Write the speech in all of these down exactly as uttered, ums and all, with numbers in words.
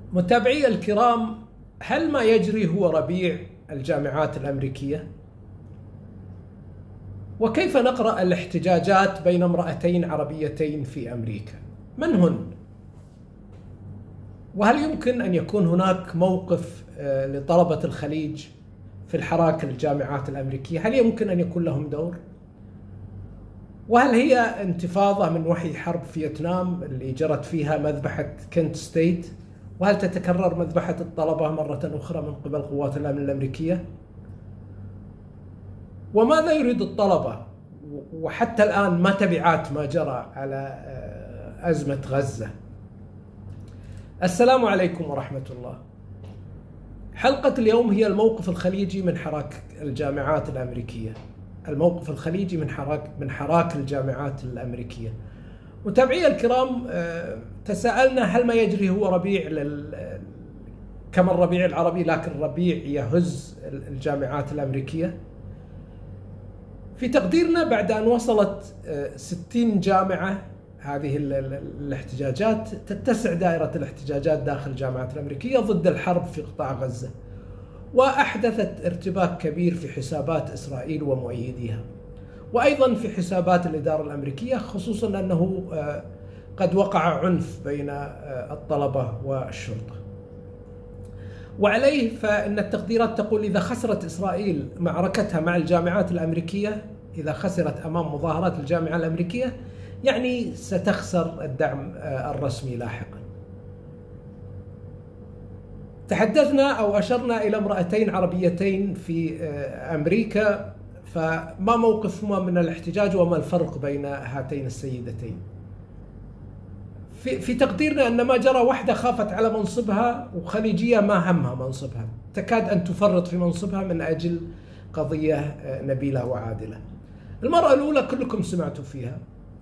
متابعي الكرام، هل ما يجري هو ربيع الجامعات الأمريكية؟ وكيف نقرأ الاحتجاجات بين امرأتين عربيتين في أمريكا؟ من هن؟ وهل يمكن أن يكون هناك موقف لطلبة الخليج في الحراك الجامعات الأمريكية؟ هل يمكن أن يكون لهم دور؟ وهل هي انتفاضة من وحي حرب فيتنام اللي جرت فيها مذبحة كنت ستيت؟ وهل تتكرر مذبحة الطلبة مرة أخرى من قبل قوات الأمن الأمريكية؟ وماذا يريد الطلبة؟ وحتى الآن ما تبعات ما جرى على أزمة غزة؟ السلام عليكم ورحمة الله. حلقة اليوم هي الموقف الخليجي من حراك الجامعات الأمريكية. الموقف الخليجي من حراك من حراك الجامعات الأمريكية. متابعي الكرام، تساءلنا هل ما يجري هو ربيع لل... كما الربيع العربي، لكن ربيع يهز الجامعات الأمريكية؟ في تقديرنا بعد أن وصلت ستين جامعة هذه الاحتجاجات، تتسع دائرة الاحتجاجات داخل الجامعات الأمريكية ضد الحرب في قطاع غزة، وأحدثت ارتباك كبير في حسابات إسرائيل ومؤيديها، وأيضا في حسابات الإدارة الأمريكية، خصوصا أنه قد وقع عنف بين الطلبة والشرطة. وعليه فإن التقديرات تقول إذا خسرت إسرائيل معركتها مع الجامعات الأمريكية، إذا خسرت أمام مظاهرات الجامعة الأمريكية، يعني ستخسر الدعم الرسمي لاحقا. تحدثنا أو أشرنا إلى امرأتين عربيتين في أمريكا، فما موقفهما من الاحتجاج وما الفرق بين هاتين السيدتين؟ في, في تقديرنا أن ما جرى، واحدة خافت على منصبها، وخليجية ما همها منصبها، تكاد أن تفرط في منصبها من أجل قضية نبيلة وعادلة. المرأة الأولى كلكم سمعتوا فيها،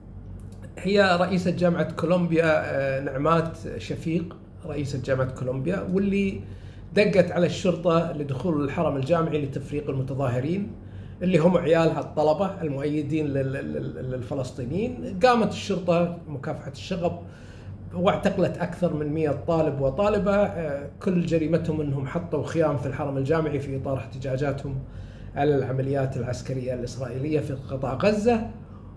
هي رئيسة جامعة كولومبيا نعمات شفيق، رئيسة جامعة كولومبيا، واللي دقت على الشرطة لدخول الحرم الجامعي لتفريق المتظاهرين اللي هم عيالها الطلبة المؤيدين للفلسطينيين. قامت الشرطة مكافحة الشغب واعتقلت أكثر من مئة طالب وطالبة، كل جريمتهم أنهم حطوا خيام في الحرم الجامعي في إطار احتجاجاتهم على العمليات العسكرية الإسرائيلية في قطاع غزة.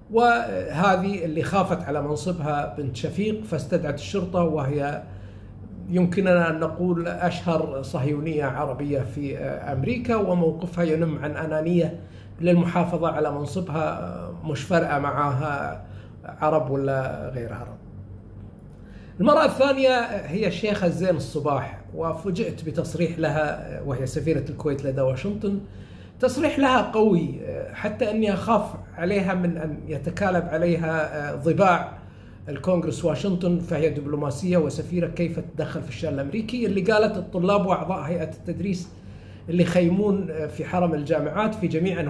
وهذه اللي خافت على منصبها بنت شفيق، فاستدعت الشرطة، وهي يمكننا أن نقول أشهر صهيونية عربية في أمريكا، وموقفها ينم عن أنانية للمحافظة على منصبها، مش فارقة معها عرب ولا غير عرب. المرأة الثانية هي الشيخة زين الصباح، وفوجئت بتصريح لها وهي سفيرة الكويت لدى واشنطن، تصريح لها قوي حتى أني أخاف عليها من أن يتكالب عليها ضباع الكونغرس واشنطن، فهي دبلوماسية وسفيرة كيف تدخل في الشأن الأمريكي، اللي قالت الطلاب وأعضاء هيئة التدريس اللي خيمون في حرم الجامعات في جميع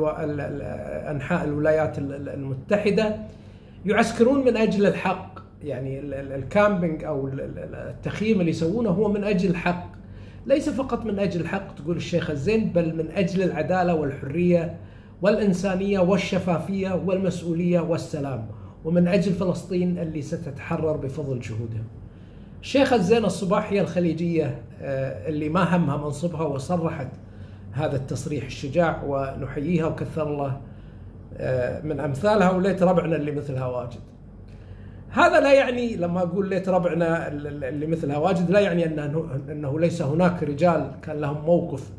أنحاء الولايات المتحدة يعسكرون من أجل الحق، يعني الكامبينج أو التخييم اللي يسوونه هو من أجل الحق، ليس فقط من أجل الحق تقول الشيخة زين، بل من أجل العدالة والحرية والإنسانية والشفافية والمسؤولية والسلام، ومن أجل فلسطين اللي ستتحرر بفضل جهودهم. الشيخة زين الصباح هي الخليجية اللي ما همها منصبها، وصرحت هذا التصريح الشجاع، ونحييها وكثر الله من أمثالها، وليت ربعنا اللي مثلها واجد. هذا لا يعني، لما أقول ليت ربعنا اللي مثلها واجد، لا يعني أنه, أنه ليس هناك رجال كان لهم موقف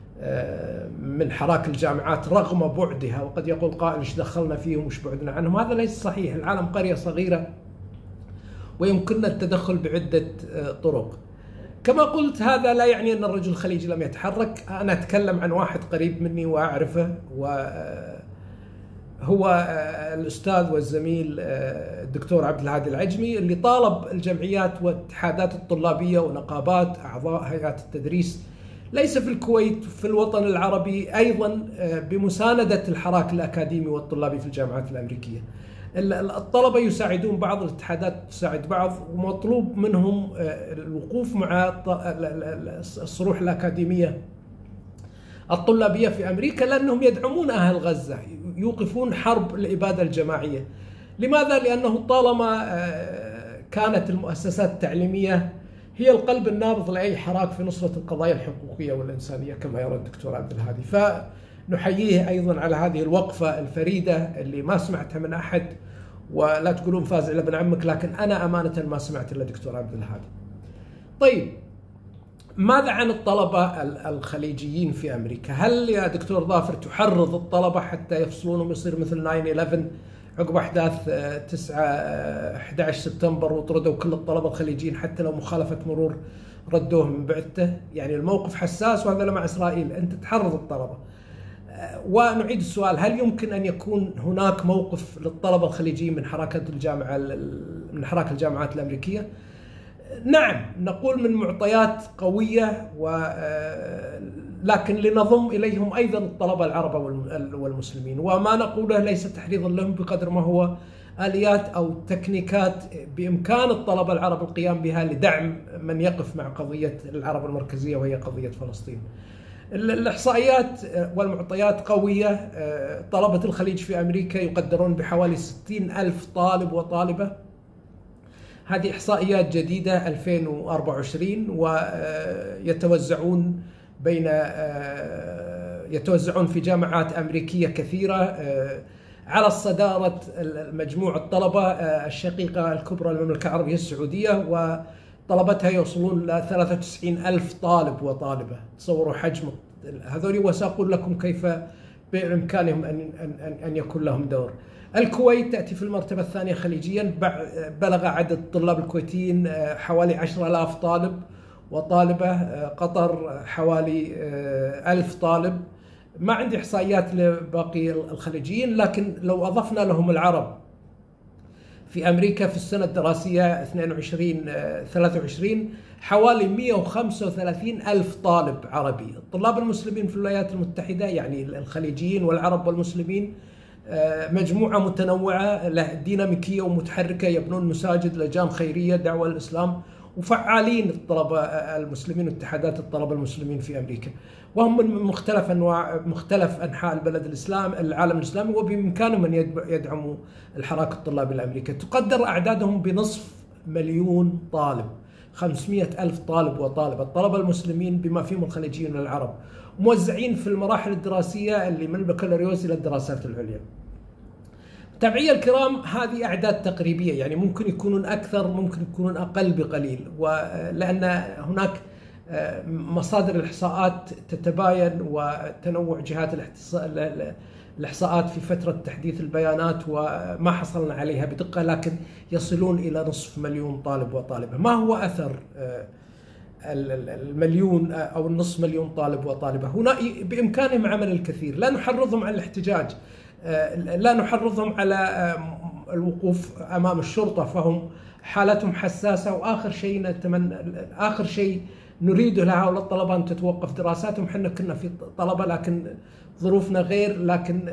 من حراك الجامعات رغم بعدها، وقد يقول قائل ايش دخلنا فيهم وش بعدنا عنهم. هذا ليس صحيح. العالم قرية صغيرة ويمكننا التدخل بعدة طرق. كما قلت، هذا لا يعني أن الرجل الخليجي لم يتحرك. أنا أتكلم عن واحد قريب مني وأعرفه، وهو الأستاذ والزميل الدكتور عبد الهادي العجمي، اللي طالب الجمعيات والاتحادات الطلابية ونقابات أعضاء هيئات التدريس ليس في الكويت، في الوطن العربي أيضا، بمساندة الحراك الأكاديمي والطلابي في الجامعات الأمريكية. الطلبة يساعدون بعض، الاتحادات تساعد بعض، ومطلوب منهم الوقوف مع الصروح الأكاديمية الطلابية في أمريكا، لأنهم يدعمون أهل غزة، يوقفون حرب الإبادة الجماعية. لماذا؟ لأنه طالما كانت المؤسسات التعليمية هي القلب النابض لأي حراك في نصرة القضايا الحقوقية والإنسانية كما يرى الدكتور عبد الهادي. فنحييه أيضا على هذه الوقفة الفريدة اللي ما سمعتها من أحد، ولا تقولون فاز إلا ابن عمك، لكن أنا أمانة ما سمعت إلا دكتور عبد الهادي. طيب، ماذا عن الطلبة الخليجيين في أمريكا؟ هل يا دكتور ظافر تحرض الطلبة حتى يفصلون ويصير مثل تسعة إحدى عشر عقب أحداث تسعة أحد عشر سبتمبر وطردوا كل الطلبة الخليجيين حتى لو مخالفة مرور ردوه من بعثته؟ يعني الموقف حساس، وهذا مع إسرائيل، أنت تحرض الطلبة. ونعيد السؤال، هل يمكن أن يكون هناك موقف للطلبة الخليجيين من حركة الجامعة من حراك الجامعات الأمريكية؟ نعم، نقول من معطيات قوية، و لكن لنضم إليهم أيضا الطلبة العرب والمسلمين، وما نقوله ليس تحريضا لهم بقدر ما هو آليات أو تكنيكات بإمكان الطلبة العرب القيام بها لدعم من يقف مع قضية العرب المركزية وهي قضية فلسطين. الإحصائيات والمعطيات قوية. طلبة الخليج في أمريكا يقدرون بحوالي ستين ألف طالب وطالبة. هذه إحصائيات جديدة ألفين وأربعة وعشرين، ويتوزعون بين يتوزعون في جامعات أمريكية كثيرة. على الصدارة مجموع الطلبة الشقيقة الكبرى المملكة العربية السعودية، وطلبتها يوصلون ل ثلاثة وتسعين ألف طالب وطالبة. تصوروا حجم هذول، وسأقول لكم كيف بإمكانهم أن أن يكون لهم دور. الكويت تأتي في المرتبة الثانية خليجيا، بلغ عدد الطلاب الكويتيين حوالي عشرة آلاف طالب وطالبة. قطر حوالي ألف طالب. ما عندي إحصائيات لباقي الخليجيين، لكن لو أضفنا لهم العرب في أمريكا في السنة الدراسية اثنين وعشرين ثلاثة وعشرين حوالي مئة وخمسة وثلاثين ألف طالب عربي. الطلاب المسلمين في الولايات المتحدة، يعني الخليجيين والعرب والمسلمين، مجموعة متنوعة ديناميكية ومتحركة، يبنون مساجد، لجان خيرية، دعوة للإسلام، وفعالين الطلبة المسلمين واتحادات الطلبة المسلمين في أمريكا، وهم من مختلف أنواع مختلف أنحاء البلد الإسلام العالم الإسلامي، وبإمكانهم أن يدعموا الحراك الطلابي الأمريكي. تقدر أعدادهم بنصف مليون طالب، خمسمئة ألف طالب وطالبة. الطلبة المسلمين بما فيهم الخليجيين والعرب موزعين في المراحل الدراسية اللي من البكالوريوس إلى الدراسات العليا. متابعي الكرام، هذه أعداد تقريبية، يعني ممكن يكونون أكثر، ممكن يكونون أقل بقليل، ولأن هناك مصادر الإحصاءات تتباين، وتنوع جهات الإحصاءات في فترة تحديث البيانات، وما حصلنا عليها بدقة، لكن يصلون إلى نصف مليون طالب وطالبة. ما هو أثر المليون أو النصف مليون طالب وطالبة؟ هنا بإمكانهم عمل الكثير. لا نحرضهم على الاحتجاج، لا نحرضهم على الوقوف أمام الشرطة، فهم حالتهم حساسة. وآخر شيء نتمنى آخر شيء نريده لهؤلاء الطلبة أن تتوقف دراساتهم. حنا كنا في طلبة لكن ظروفنا غير، لكن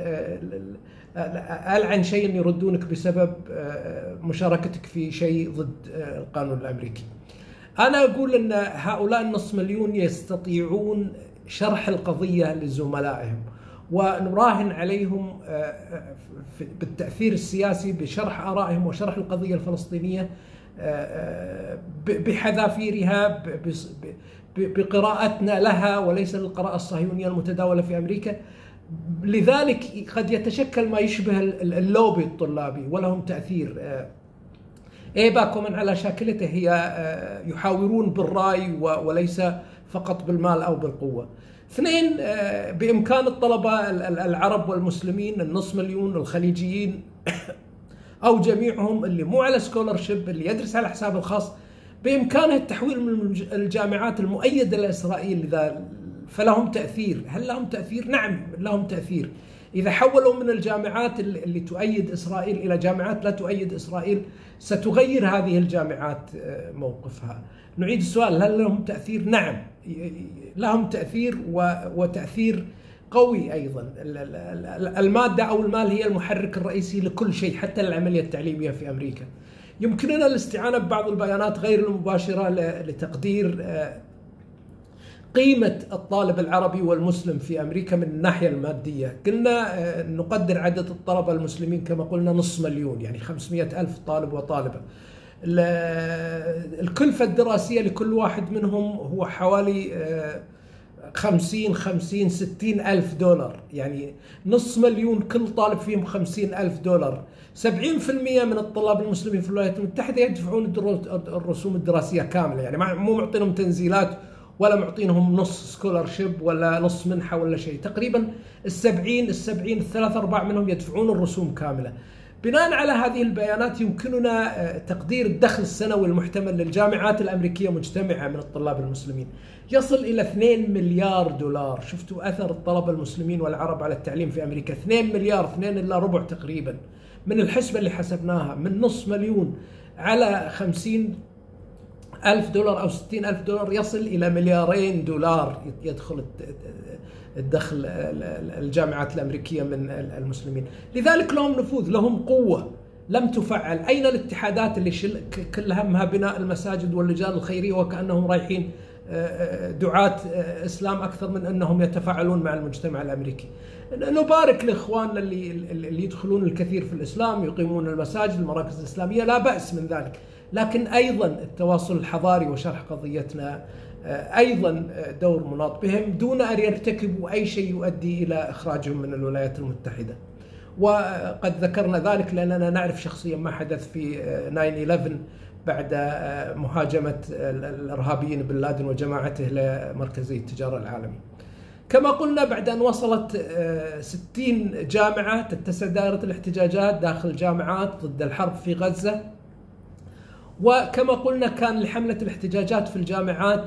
ألعن شيء يردونك بسبب مشاركتك في شيء ضد القانون الأمريكي. أنا أقول أن هؤلاء النصف مليون يستطيعون شرح القضية لزملائهم، ونراهن عليهم بالتأثير السياسي بشرح آرائهم وشرح القضية الفلسطينية بحذافيرها، بقراءتنا لها وليس للقراءة الصهيونية المتداولة في أمريكا. لذلك قد يتشكل ما يشبه اللوبي الطلابي ولهم تأثير. إيه باكو من على شاكلته هي يحاورون بالرأي وليس فقط بالمال أو بالقوة. اثنين، بإمكان الطلبة العرب والمسلمين النصف مليون الخليجيين أو جميعهم اللي مو على سكولرشيب، اللي يدرس على حسابه الخاص، بإمكانه التحويل من الجامعات المؤيدة لإسرائيل، إذا فلهم تأثير. هل لهم تأثير؟ نعم لهم تأثير. إذا حولوا من الجامعات اللي تؤيد إسرائيل إلى جامعات لا تؤيد إسرائيل، ستغير هذه الجامعات موقفها. نعيد السؤال، هل لهم تأثير؟ نعم لهم تأثير، وتأثير قوي أيضا. المادة أو المال هي المحرك الرئيسي لكل شيء، حتى العملية التعليمية في أمريكا. يمكننا الاستعانة ببعض البيانات غير المباشرة لتقدير قيمة الطالب العربي والمسلم في أمريكا من الناحية المادية. قلنا نقدر عدد الطلبة المسلمين كما قلنا نصف مليون، يعني خمسمئة ألف طالب وطالبة. الكلفة الدراسية لكل واحد منهم هو حوالي خمسين خمسين ستين ألف دولار، يعني نص مليون كل طالب فيهم خمسين ألف دولار. سبعين بالمئة من الطلاب المسلمين في الولايات المتحدة يدفعون الرسوم الدراسية كاملة، يعني مو معطينهم تنزيلات ولا معطينهم نص سكولرشيب ولا نص منحة ولا شيء. تقريبا السبعين السبعين الثلاث أرباع منهم يدفعون الرسوم كاملة. بناء على هذه البيانات يمكننا تقدير الدخل السنوي المحتمل للجامعات الأمريكية مجتمعة من الطلاب المسلمين يصل إلى اثنين مليار دولار. شفتوا أثر الطلبة المسلمين والعرب على التعليم في أمريكا؟ اثنين مليار، اثنين إلا ربع تقريبا من الحسبة اللي حسبناها، من نص مليون على خمسين ألف دولار أو ستين ألف دولار يصل إلى مليارين دولار يدخل الدخل الجامعات الأمريكية من المسلمين. لذلك لهم نفوذ، لهم قوة لم تفعل. أين الاتحادات اللي كل همها بناء المساجد واللجان الخيرية وكأنهم رايحين دعاة إسلام أكثر من أنهم يتفاعلون مع المجتمع الأمريكي؟ نبارك لإخواننا اللي, اللي يدخلون الكثير في الإسلام، يقيمون المساجد، المراكز الإسلامية، لا بأس من ذلك، لكن أيضا التواصل الحضاري وشرح قضيتنا أيضا دور مناط بهم دون أن يرتكبوا أي شيء يؤدي إلى إخراجهم من الولايات المتحدة. وقد ذكرنا ذلك لأننا نعرف شخصيا ما حدث في تسعة إحدى عشر بعد مهاجمة الإرهابيين بن لادن وجماعته لمركزي التجارة العالمي. كما قلنا بعد أن وصلت ستين جامعة تتسع دائرة الاحتجاجات داخل الجامعات ضد الحرب في غزة. وكما قلنا كان لحملة الاحتجاجات في الجامعات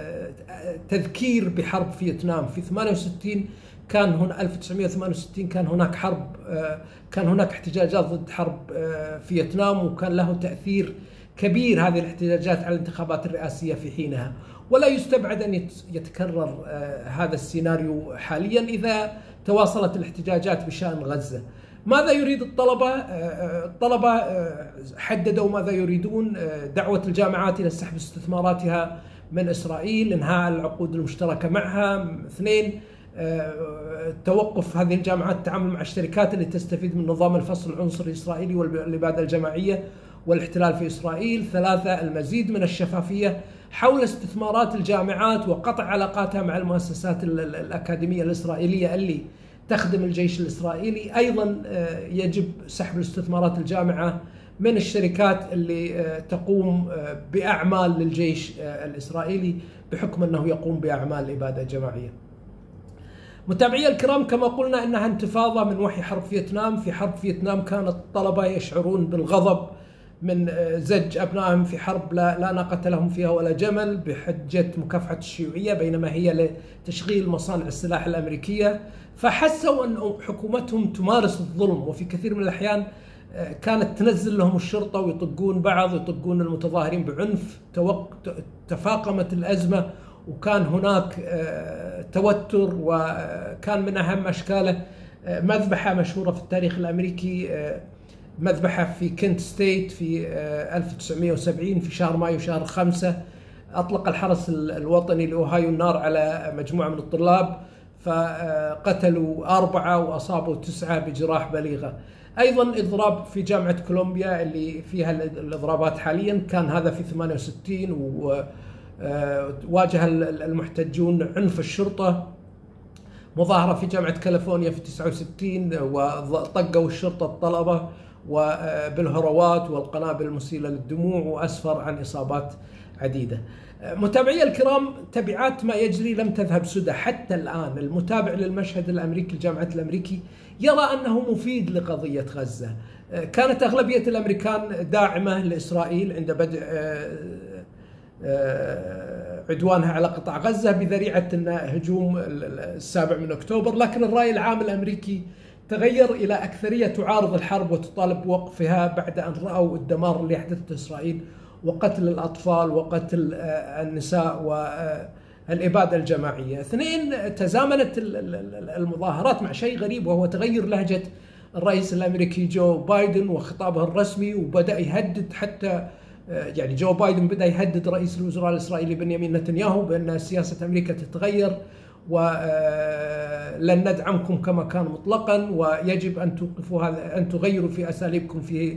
تذكير بحرب فيتنام. في ثمانية وستين كان هنا ألف وتسعمئة وثمانية وستين كان هناك حرب، كان هناك احتجاجات ضد حرب فيتنام، وكان له تأثير كبير هذه الاحتجاجات على الانتخابات الرئاسية في حينها. ولا يستبعد أن يتكرر هذا السيناريو حاليا إذا تواصلت الاحتجاجات بشأن غزة. ماذا يريد الطلبة؟ الطلبة حددوا ماذا يريدون: دعوة الجامعات إلى سحب استثماراتها من إسرائيل، إنهاء العقود المشتركة معها. اثنين، توقف هذه الجامعات التعامل مع الشركات اللي تستفيد من نظام الفصل العنصري الإسرائيلي والإبادة الجماعية والاحتلال في إسرائيل. ثلاثة، المزيد من الشفافية حول استثمارات الجامعات وقطع علاقاتها مع المؤسسات الأكاديمية الإسرائيلية اللي تخدم الجيش الإسرائيلي. أيضا يجب سحب الاستثمارات الجامعة من الشركات اللي تقوم بأعمال للجيش الإسرائيلي بحكم أنه يقوم بأعمال إبادة جماعية. متابعي الكرام، كما قلنا أنها انتفاضة من وحي حرب فيتنام. في حرب فيتنام كان الطلبة يشعرون بالغضب من زج أبنائهم في حرب لا, لا ناقة لهم فيها ولا جمل بحجة مكافحة الشيوعية، بينما هي لتشغيل مصانع السلاح الأمريكية. فحسوا أن حكومتهم تمارس الظلم، وفي كثير من الأحيان كانت تنزل لهم الشرطة ويطقون بعض، يطقون المتظاهرين بعنف. تفاقمت الأزمة وكان هناك توتر، وكان من أهم أشكاله مذبحة مشهورة في التاريخ الأمريكي، مذبحة في كنت ستيت في ألف وتسعمئة وسبعين في شهر مايو شهر خمسة. أطلق الحرس الوطني لأوهايو النار على مجموعة من الطلاب، فقتلوا أربعة وأصابوا تسعة بجراح بليغة. أيضا إضراب في جامعة كولومبيا اللي فيها الإضرابات حاليا، كان هذا في ثمانية وستين، وواجه المحتجون عنف الشرطة. مظاهرة في جامعة كاليفورنيا في تسعة وستين وطقوا الشرطة الطلبة وبالهروات والقنابل المسيلة للدموع، وأسفر عن إصابات عديدة. متابعي الكرام، تبعات ما يجري لم تذهب سدى حتى الآن. المتابع للمشهد الأمريكي الجامعة الأمريكي يرى أنه مفيد لقضية غزة. كانت أغلبية الأمريكان داعمة لإسرائيل عند بدء عدوانها على قطاع غزة بذريعة هجوم السابع من أكتوبر، لكن الرأي العام الأمريكي تغير إلى أكثرية تعارض الحرب وتطالب بوقفها بعد أن رأوا الدمار اللي حدث إسرائيل وقتل الأطفال وقتل النساء والإبادة الجماعية. اثنين، تزامنت المظاهرات مع شيء غريب، وهو تغير لهجة الرئيس الأمريكي جو بايدن وخطابه الرسمي، وبدأ يهدد حتى يعني جو بايدن بدأ يهدد رئيس الوزراء الإسرائيلي بنيامين نتنياهو بأن سياسة أمريكا تتغير ولن ندعمكم كما كان مطلقا، ويجب أن توقفوا هذا، أن تغيروا في أساليبكم في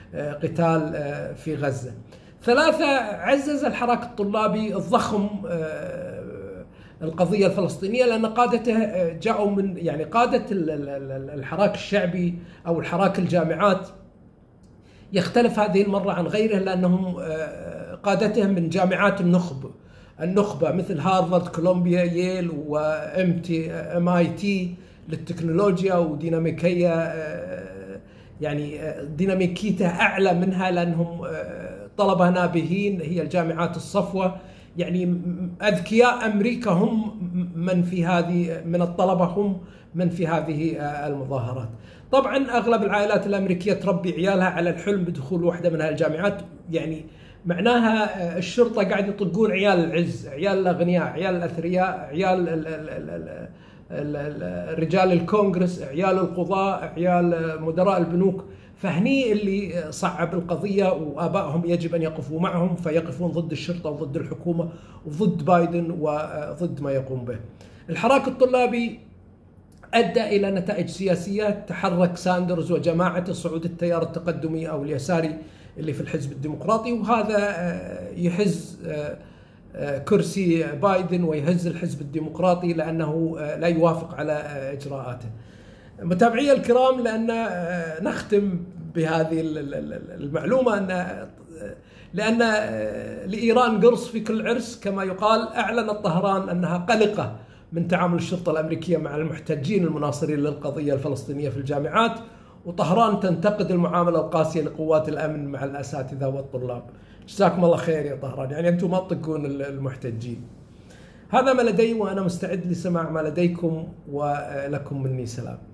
قتال في غزة. ثلاثة، عزز الحراك الطلابي الضخم القضية الفلسطينية، لأن قادته جاءوا من يعني قادة الحراك الشعبي أو الحراك الجامعات يختلف هذه المرة عن غيره، لأنهم قادتهم من جامعات النخب النخبة مثل هارفارد، كولومبيا، ييل، وام تي ام اي تي للتكنولوجيا، وديناميكية يعني ديناميكيتها أعلى منها لأنهم طلبة نابهين، هي الجامعات الصفوة. يعني أذكياء أمريكا هم من في هذه من الطلبة هم من في هذه المظاهرات. طبعا أغلب العائلات الأمريكية تربي عيالها على الحلم بدخول واحدة من هالجامعات، يعني معناها الشرطة قاعد يطقون عيال العز، عيال الأغنياء، عيال الأثرياء، عيال ال ال ال رجال الكونغرس، عيال القضاء، عيال مدراء البنوك. فهني اللي صعب القضية، وآبائهم يجب أن يقفوا معهم، فيقفون ضد الشرطة وضد الحكومة وضد بايدن وضد ما يقوم به. الحراك الطلابي أدى إلى نتائج سياسية، تحرك ساندرز وجماعته صعود التيار التقدمي أو اليساري اللي في الحزب الديمقراطي، وهذا يهز كرسي بايدن ويهز الحزب الديمقراطي لأنه لا يوافق على إجراءاته. متابعي الكرام، لأن نختم بهذه المعلومة أن لأن لإيران قرص في كل عرس كما يقال، أعلنت طهران أنها قلقة من تعامل الشرطة الأمريكية مع المحتجين المناصرين للقضية الفلسطينية في الجامعات، وطهران تنتقد المعاملة القاسية لقوات الأمن مع الأساتذة والطلاب. جزاكم الله خير يا طهران، يعني أنتم ما تطقون المحتجين. هذا ما لدي، وأنا مستعد لسماع ما لديكم، ولكم مني سلام.